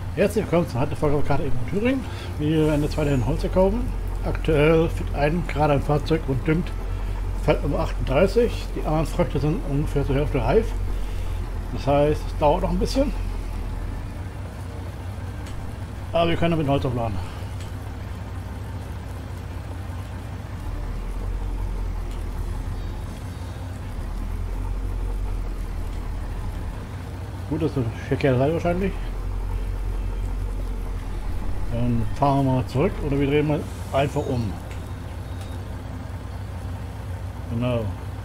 Herzlich willkommen zur heutigen Folge Karte in Thüringen. Wir werden jetzt weiterhin Holz kaufen. Aktuell fährt ein gerade ein Fahrzeug und düngt Feld Nummer 38. Die anderen Früchte sind ungefähr zur Hälfte reif. Das heißt, es dauert noch ein bisschen. Aber wir können damit Holz aufladen. Gut, das ist eine verkehrte Seite wahrscheinlich. Dann fahren wir mal zurück oder wir drehen mal einfach um. Genau.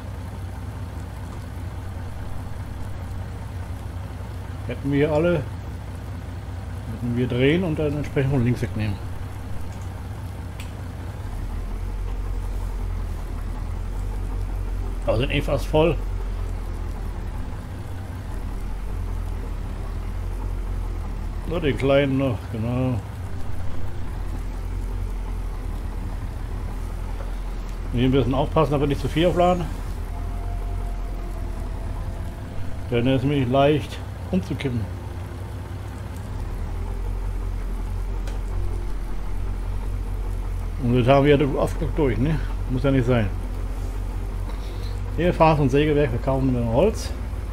Hätten wir alle, hätten wir drehen und dann entsprechend von links wegnehmen. Aber sind eh fast voll. Nur den kleinen noch, genau. Hier ein bisschen aufpassen, aber nicht zu viel aufladen. Denn er ist nämlich leicht umzukippen. Und das haben wir ja oft durch, ne? Muss ja nicht sein. Wir fahren zum Sägewerk, wir kaufen mit Holz.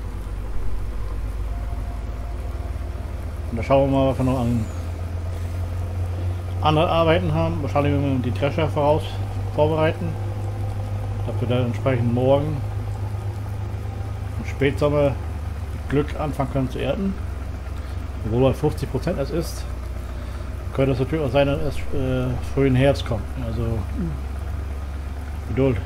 Und da schauen wir mal, was wir noch an andere Arbeiten haben. Wahrscheinlich werden wir die Drescher vorbereiten. Dass wir dann entsprechend morgen im Spätsommer mit Glück anfangen können zu ernten. Obwohl bei 50% es ist, könnte es natürlich auch sein, dass es früh in den Herbst kommt. Also Geduld.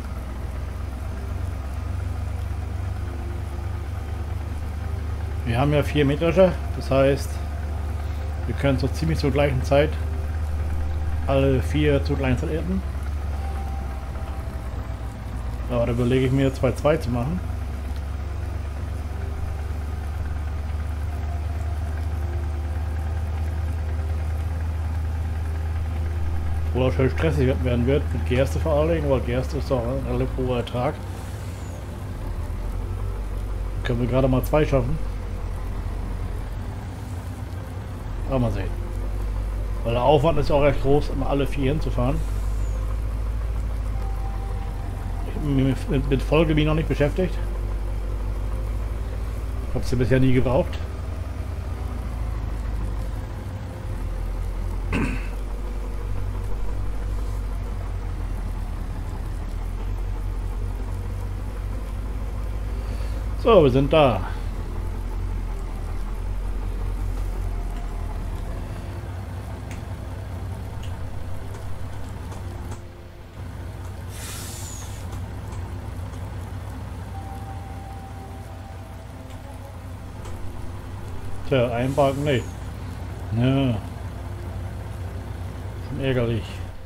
Wir haben ja 4 Mähdrescher, das heißt, wir können so ziemlich zur gleichen Zeit alle 4 zur gleichen Zeit ernten. Aber da überlege ich mir 2-2 zu machen. Wo auch schön stressig werden wird, mit Gerste vor allen Dingen, weil Gerste ist doch ein relativ hoher Ertrag. Können wir gerade mal 2 schaffen. Aber mal sehen. Weil der Aufwand ist ja auch recht groß, immer alle 4 hinzufahren. Mit Folge bin ich noch nicht beschäftigt. Ich habe sie bisher nie gebraucht. So, wir sind da. Tja, ein Balken nicht. Ja. Schon ärgerlich.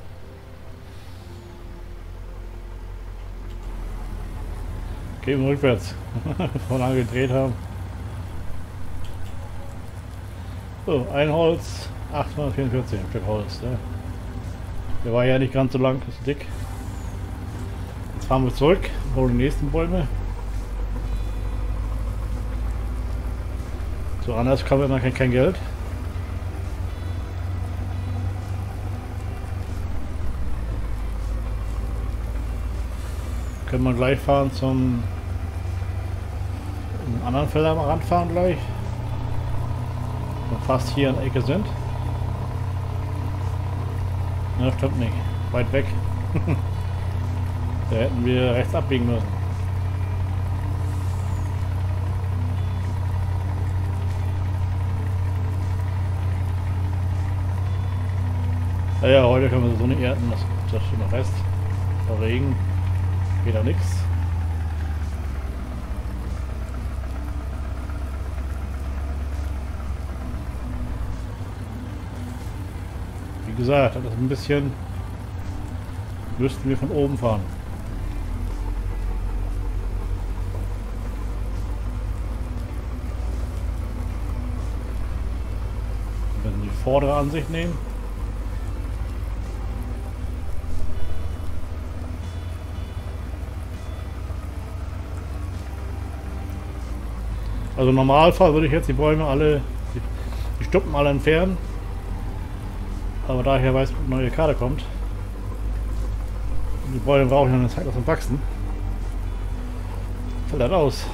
Gehen wir rückwärts. Von lange gedreht haben. So, ein Holz, 844 Stück Holz. Ne? Der war ja nicht ganz so lang, ist dick. Jetzt fahren wir zurück, holen die nächsten Bäume. So anders kommen wir immer kein Geld. Können wir gleich fahren zum anderen Felder am Rand fahren gleich. Und fast hier in der Ecke sind. Na, stimmt nicht. Weit weg. Da hätten wir rechts abbiegen müssen. Ja, heute können wir so nicht ernten, das steht noch fest. Vor Regen geht da nichts. Wie gesagt, das ist ein bisschen, müssten wir von oben fahren. Wenn wir die vordere Ansicht nehmen. Also im Normalfall würde ich jetzt die Bäume alle, die Stumpen alle entfernen. Aber da ich ja weiß, eine neue Karte kommt. Und die Bäume brauchen ja eine Zeit zum Wachsen. Fällt das aus.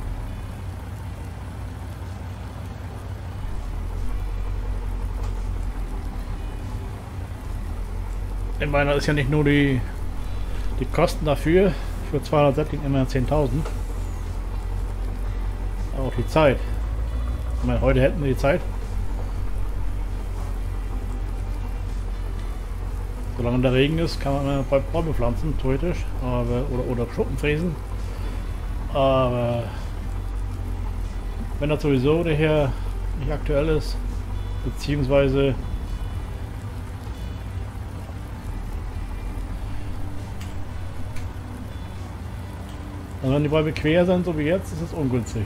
Ich meine, das ist ja nicht nur die Kosten dafür, für 200 Set gegen immer 10.000. Aber auch die Zeit. Ich meine, heute hätten wir die Zeit. Solange der Regen ist, kann man immer Bäume pflanzen, theoretisch. Oder Schuppen fräsen. Aber wenn das sowieso daher nicht aktuell ist, beziehungsweise also wenn die Bäume quer sind, so wie jetzt, ist es ungünstig.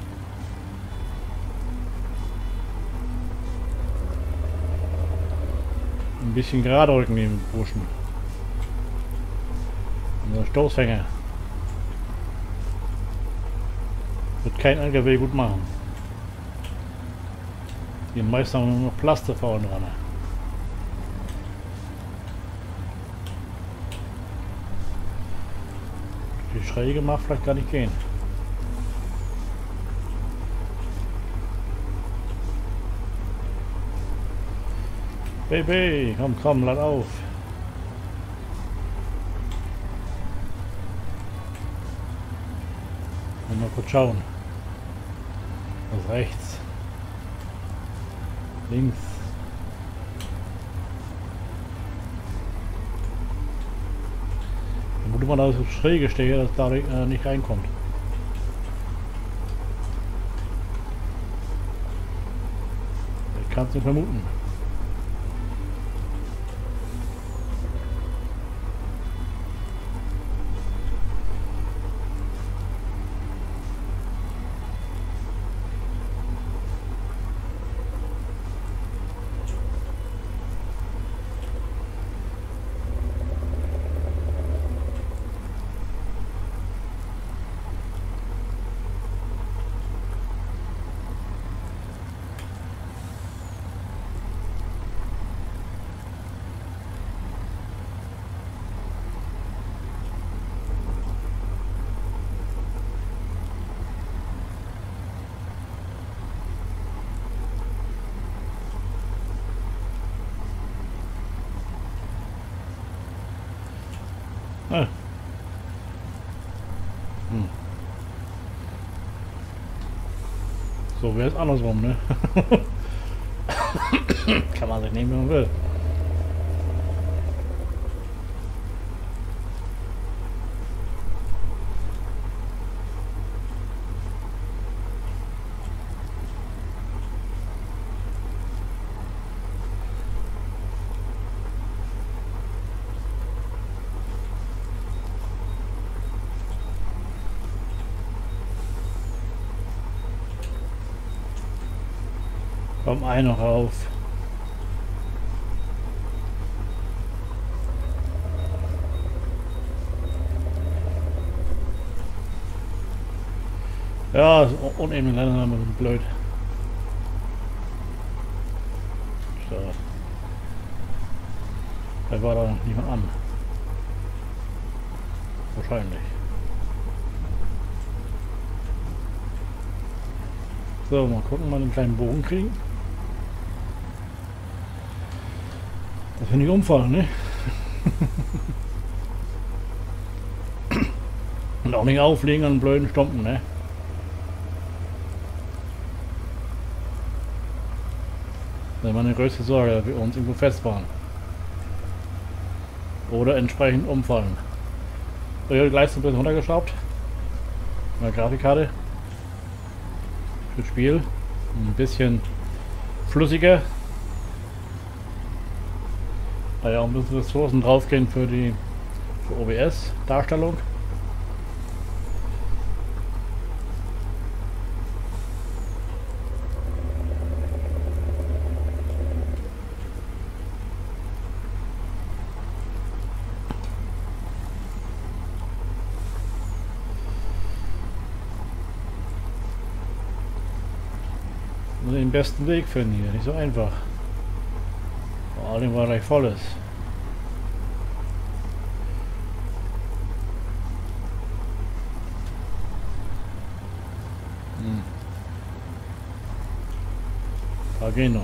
Ein bisschen gerade rücken die Burschen. Und Stoßfänger. Wird kein LKW gut machen. Die meisten haben nur noch Plaste vorne dran. Die Schräge mag vielleicht gar nicht gehen. Baby, komm, lad auf. Mal kurz schauen. Was rechts. Links. Wo man da so schräge stehe, dass da nicht reinkommt. Ich kann es nicht vermuten. Ah. So wäre es andersrum, ne? Kann man sich nehmen, wie man will. Komm, ein noch auf. Ja, unebene Länder sind ein bisschen blöd. So. Da war da noch niemand an. Wahrscheinlich. So, mal gucken, mal einen kleinen Bogen kriegen. Das finde ich umfallen, ne? Und auch nicht auflegen an blöden Stumpen, ne? Das ist meine größte Sorge, dass wir uns irgendwo festfahren. Oder entsprechend umfallen. So, hier die Leistung ein bisschen runtergeschraubt. Meine Grafikkarte. Fürs Spiel. Ein bisschen flüssiger. Da ja auch ein bisschen Ressourcen draufgehen für die OBS-Darstellung. besten Weg finden hier. Nicht so einfach. Vor allem, weil er gleich voll ist. Da gehen noch.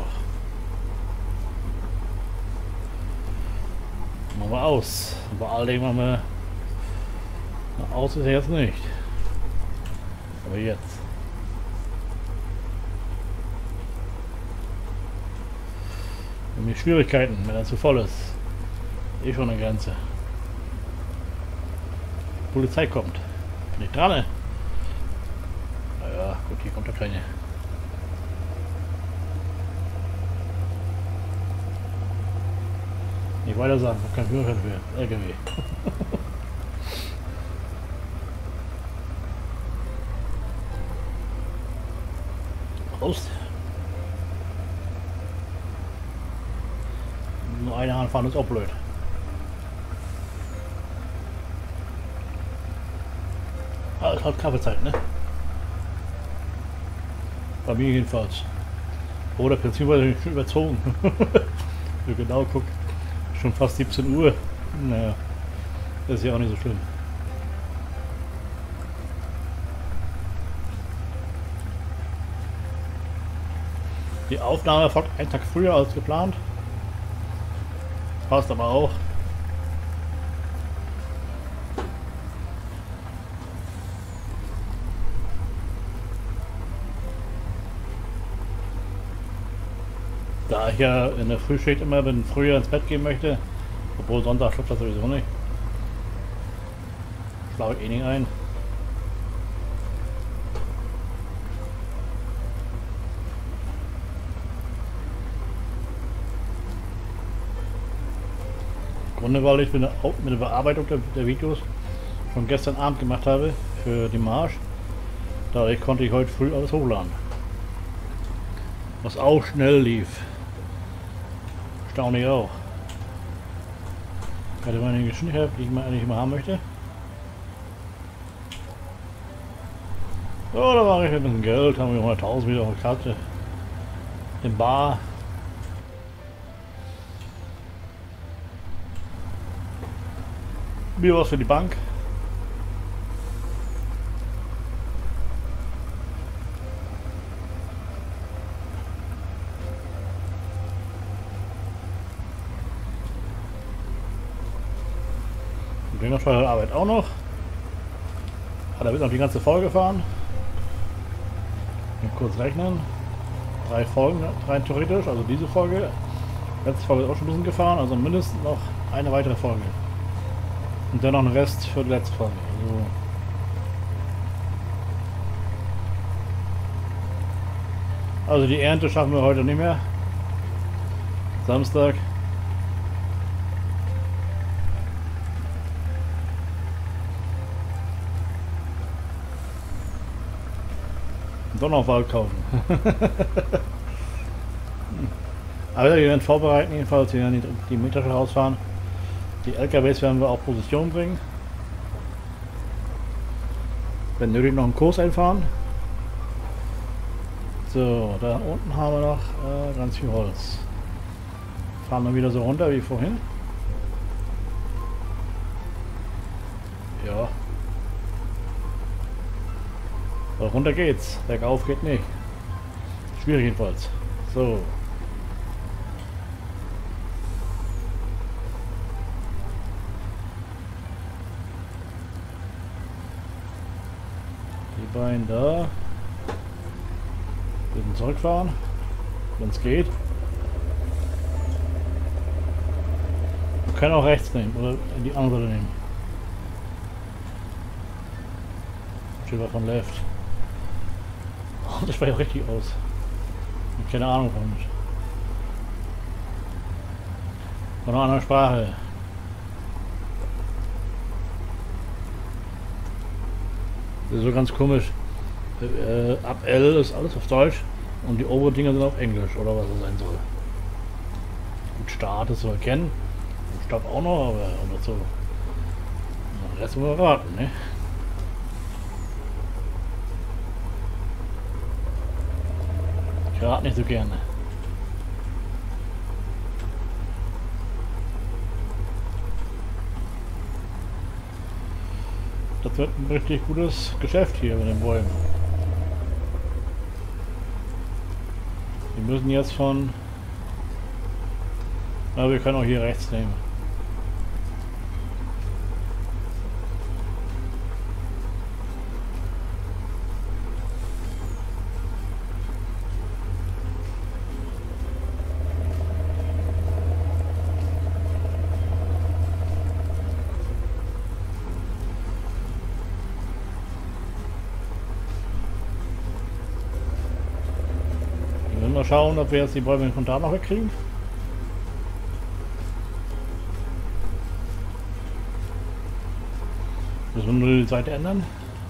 Machen wir aus. Vor allem machen wir aus ist er jetzt nicht. Aber jetzt. Wir haben hier Schwierigkeiten, wenn er zu voll ist. Eh schon eine Grenze. Die Polizei kommt. Bin ich dran? Naja, gut, hier kommt ja keine. Nicht weiter sagen, ich habe keinen Führerschein für LKW. Prost. Nur eine Hand fahren ist auch blöd. Ah, es hat Kaffeezeit, ne? Bei mir jedenfalls. Oder beziehungsweise schon überzogen. So genau guck. Schon fast 17 Uhr. Naja, das ist ja auch nicht so schlimm. Die Aufnahme erfolgt einen Tag früher als geplant. Passt aber auch. Da ich ja in der Frühschicht immer früher ins Bett gehen möchte, obwohl Sonntag klappt das sowieso nicht, schlafe ich eh nicht ein. Im Grunde, weil ich mit der Bearbeitung der Videos schon gestern Abend gemacht habe für die Marsch, dadurch konnte ich heute früh alles hochladen. Was auch schnell lief. Erstaunlich auch. Hatte meine Geschwindigkeit, die ich eigentlich immer haben möchte. So, da war ich mit dem Geld, haben wir 100.000 wieder auf der Karte. In Bar. Mir was für die Bank. Arbeit auch noch. Hat er wird noch die ganze Folge fahren. Mal kurz rechnen. 3 Folgen, rein theoretisch, also diese Folge. Letzte Folge ist auch schon ein bisschen gefahren, also mindestens noch eine weitere Folge. Und dann noch ein Rest für die letzte Folge. Also die Ernte schaffen wir heute nicht mehr. Samstag. Doch noch Wald kaufen. Aber wir werden vorbereiten, jedenfalls wir werden die Mähdrescher rausfahren. Die LKWs werden wir auf Position bringen. Wenn nötig noch einen Kurs einfahren. So, da unten haben wir noch ganz viel Holz. Fahren wir wieder so runter wie vorhin. Ja. Aber runter geht's, bergauf geht nicht. Schwierig jedenfalls. So. Die beiden da. Wir müssen zurückfahren, wenn es geht. Wir können auch rechts nehmen oder in die andere nehmen. Schilder von Left. Das spricht auch richtig aus. Keine Ahnung von mich. Von einer anderen Sprache. Das ist so ganz komisch. Ab L ist alles auf Deutsch und die oberen Dinger sind auf Englisch oder was es sein soll. Gut, Start ist zu erkennen. Stopp auch noch, aber oder so. Den Rest müssen wir raten, ne? Gerade nicht so gerne. Das wird ein richtig gutes Geschäft hier mit den Bäumen. Wir müssen jetzt von... Na, wir können auch hier rechts nehmen. Mal schauen, ob wir jetzt die Bäume von da noch wegkriegen. Müssen wir nur die Seite ändern.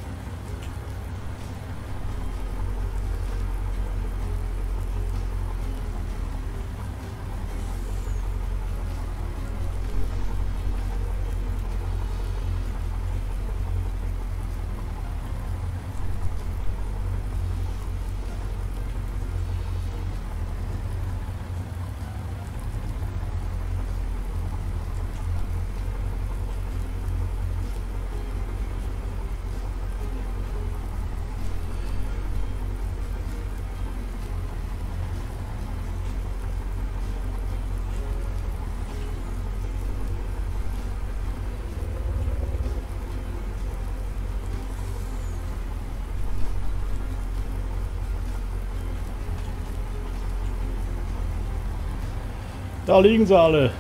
Da liegen sie alle.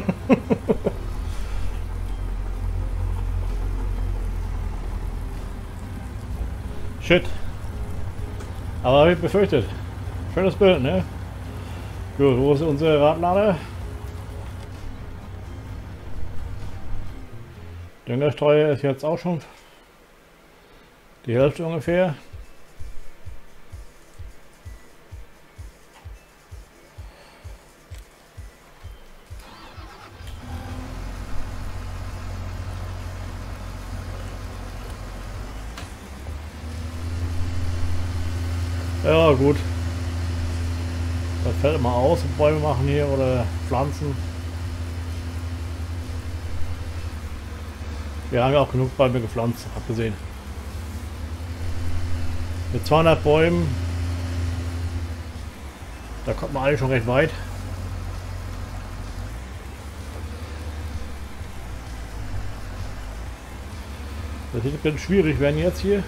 Shit. Aber wie befürchtet. Schönes Bild, ne? Gut, wo ist unsere Radlader? Düngerstreuer ist jetzt auch schon die Hälfte ungefähr. Ja gut, das fällt immer aus, Bäume machen hier oder Pflanzen. Wir haben ja auch genug Bäume gepflanzt, abgesehen. Mit 200 Bäumen, da kommt man eigentlich schon recht weit. Das wird ein bisschen schwierig werden jetzt hier.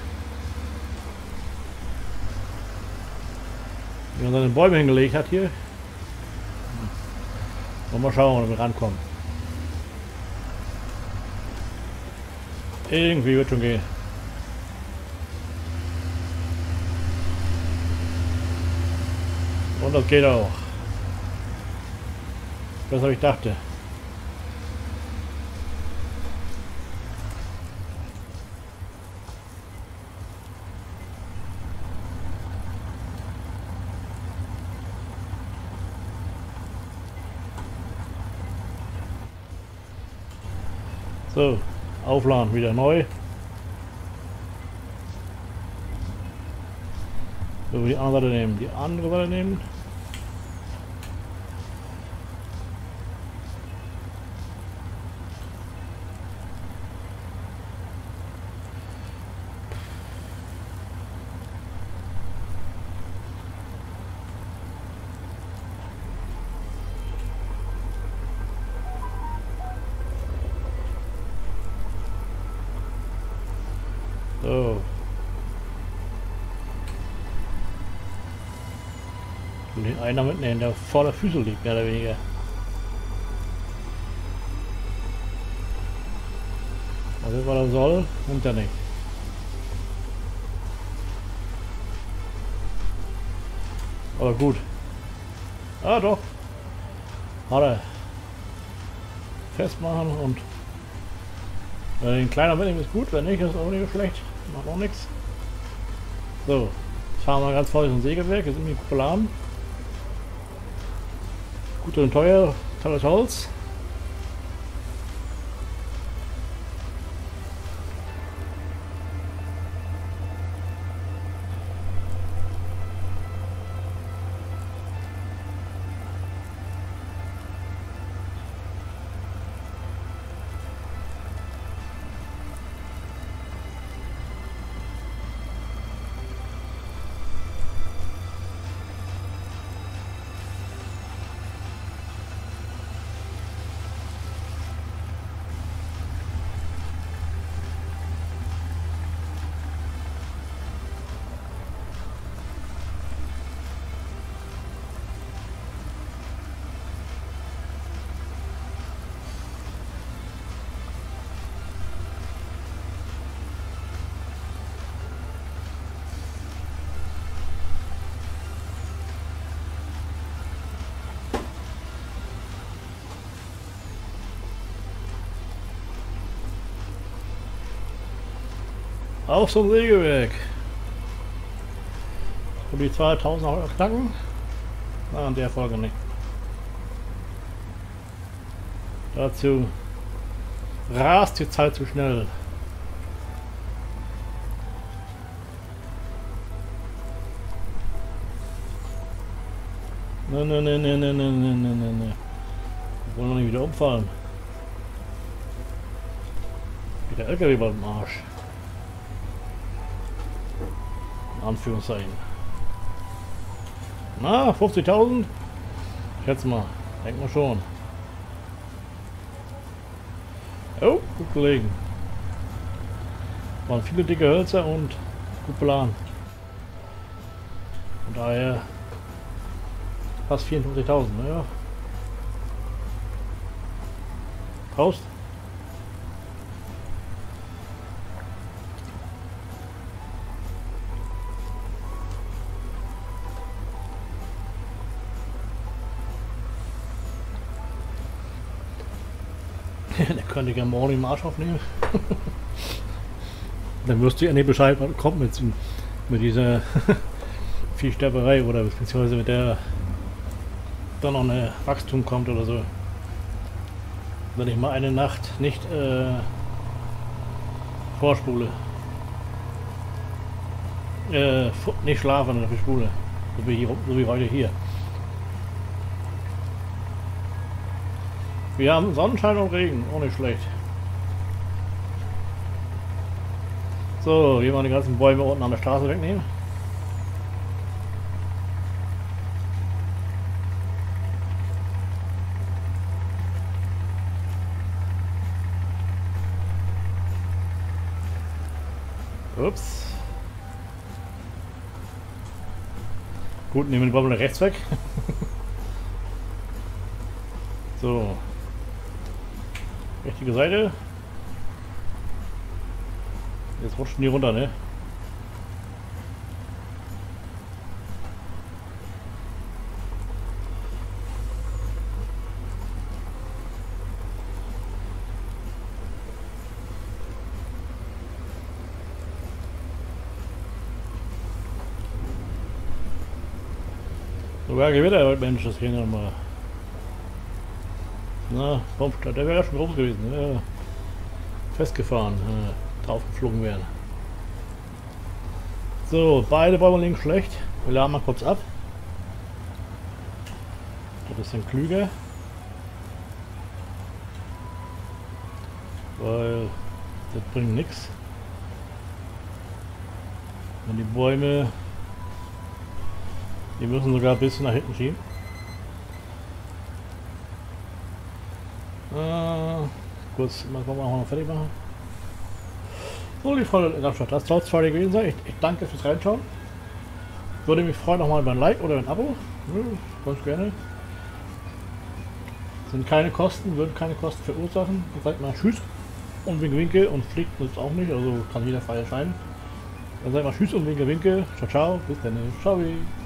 Wie man seine Bäume hingelegt hat hier. Mal schauen, ob wir rankommen. Irgendwie wird schon gehen. Und das geht auch. Das, was ich dachte. So, aufladen, wieder neu. So, die andere Seite nehmen. Die andere Seite nehmen. So. Und den einer mitnehmen, der vor der Füße liegt, mehr oder weniger. Also was er soll, nimmt er nicht. Aber gut. Ah doch. Hat er. Festmachen und wenn er den kleiner mitnehmen ist gut, wenn nicht, ist auch nicht schlecht. Macht auch nichts. So. Fahren wir ganz vorsichtig ins Sägewerk, jetzt sind wir beladen. Gut und teuer, tolles Holz. Auch so ein Sägewerk. Und die 2000 Euro knacken? Na, in der Folge nicht. Dazu rast die Zeit zu schnell. Ne. Wir wollen noch nicht wieder umfallen. Wie der LKW beim Arsch. In Anführungszeichen. Na, 50.000? Schätze mal. Denk mal schon. Oh, gut gelegen. Waren viele dicke Hölzer und gut beladen. Von daher fast 54.000, naja. Prost. Der könnte gerne morgen den Marsch aufnehmen. Dann wirst du ja nicht Bescheid, was kommt mit dieser Viehsterberei oder beziehungsweise mit der dann noch eine Wachstum kommt oder so. Wenn ich mal eine Nacht nicht vorspule. Nicht schlafen, sondern verspule. So wie heute hier. Wir haben Sonnenschein und Regen, auch nicht schlecht. So, hier mal die ganzen Bäume unten an der Straße wegnehmen. Ups. Gut, nehmen wir die Bäume rechts weg. So. Richtige Seite. Jetzt rutschen die runter, ne? Sogar Gewitter, Mensch, das geht noch mal. Na, Baumstadt, der wäre ja schon groß gewesen. Ja. Festgefahren, draufgeflogen werden. So, beide Bäume liegen schlecht. Wir laden mal kurz ab. Das ist dann klüger. Weil das bringt nichts. Und die Bäume, die müssen sogar ein bisschen nach hinten schieben. Kurz, mal gucken, auch noch fertig machen. So, die Freunde, das soll es heute gewesen sein. Ich danke fürs Reinschauen. Würde mich freuen, nochmal über ein Like oder ein Abo. Ja, ganz gerne. Sind keine Kosten, würden keine Kosten verursachen. Ich sag mal Tschüss und Winke und fliegt nützt auch nicht, also kann jeder frei erscheinen. Dann sag mal Tschüss und Winke. Ciao, ciao, bis dann. Ciao.